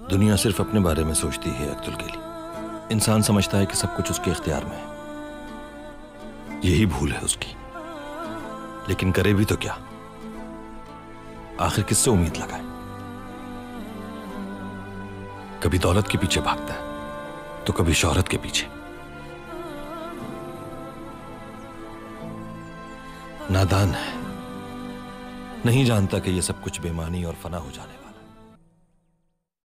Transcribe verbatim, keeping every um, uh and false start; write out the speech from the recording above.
दुनिया सिर्फ अपने बारे में सोचती है अक्तुल के लिए। इंसान समझता है कि सब कुछ उसके इख्तियार में है। यही भूल है उसकी। लेकिन करे भी तो क्या? आखिर किससे उम्मीद लगाए? कभी दौलत के पीछे भागता है तो कभी शोहरत के पीछे। नादान है, नहीं जानता कि यह सब कुछ बेमानी और फना हो जाने